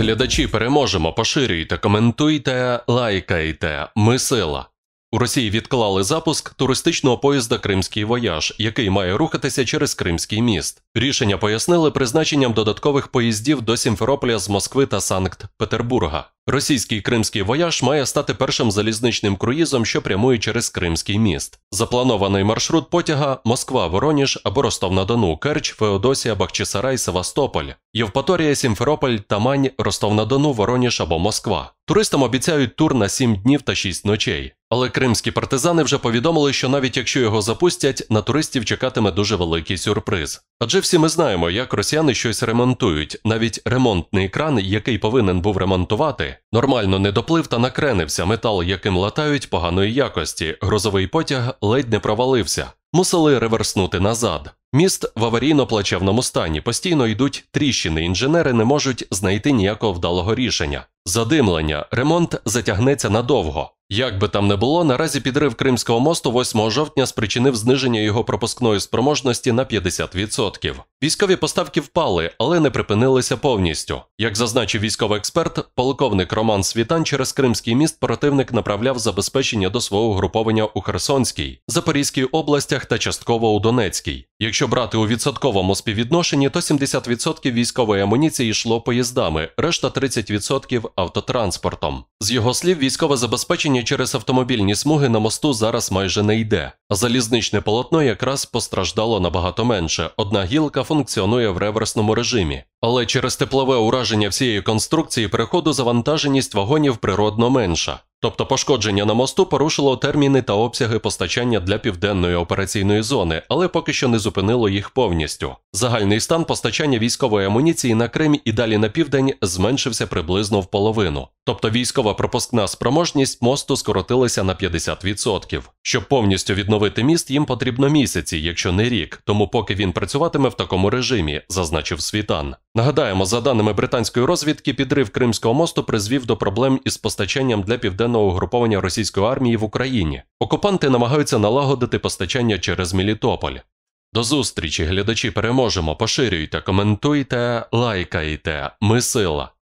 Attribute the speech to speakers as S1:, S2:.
S1: Глядачі, переможемо, поширюйте, коментуйте, лайкайте. Ми сила. У Росії відклали запуск туристичного поїзда «Кримський вояж», який має рухатися через Кримський міст. Рішення пояснили призначенням додаткових поїздів до Сімферополя з Москви та Санкт-Петербурга. Російський «Кримський вояж» має стати першим залізничним круїзом, що прямує через Кримський міст. Запланований маршрут потяга – Москва, Воронеж або Ростов-на-Дону, Керч, Феодосія, Бахчисарай, Севастополь, Євпаторія, Сімферополь, Тамань, Ростов-на-Дону, Воронеж або Москва. Туристам обіцяють тур на 7 днів та 6 ночей. Але кримські партизани вже повідомили, що навіть якщо його запустять, на туристів чекатиме дуже великий сюрприз. Адже всі ми знаємо, як росіяни щось ремонтують. Навіть ремонтний кран, який повинен був ремонтувати, нормально не доплив та накренився, метал, яким латають, поганої якості, грузовий потяг ледь не провалився. Мусили реверснути назад. Міст в аварійно-плачевному стані, постійно йдуть тріщини, інженери не можуть знайти ніякого вдалого рішення. Задимлення, ремонт затягнеться надовго. Як би там не було, наразі підрив Кримського мосту 8 жовтня спричинив зниження його пропускної спроможності на 50%. Військові поставки впали, але не припинилися повністю. Як зазначив військовий експерт, полковник Роман Світан, через Кримський міст противник направляв забезпечення до свого угруповання у Херсонській, Запорізькій областях та частково у Донецькій. Якщо брати у відсотковому співвідношенні, то 70% військової амуніції йшло поїздами, решта 30% автотранспортом. З його слів, військове забезпечення через автомобільні смуги на мосту зараз майже не йде, а залізничне полотно якраз постраждало набагато менше. Одна гілка функціонує в реверсному режимі. Але через теплове ураження всієї конструкції переходу завантаженість вагонів природно менша. Тобто пошкодження на мосту порушило терміни та обсяги постачання для південної операційної зони, але поки що не зупинило їх повністю. Загальний стан постачання військової амуніції на Крим і далі на південь зменшився приблизно в половину. Тобто військова пропускна спроможність мосту скоротилася на 50%. Щоб повністю відновити міст, їм потрібно місяці, якщо не рік, тому поки він працюватиме в такому режимі, зазначив Світан. Нагадаємо, за даними британської розвідки, підрив Кримського мосту призвів до проблем із постачанням для південного угруповання російської армії в Україні. Окупанти намагаються налагодити постачання через Мелітополь. До зустрічі, глядачі, переможемо, поширюйте, коментуйте, лайкайте. Ми сила.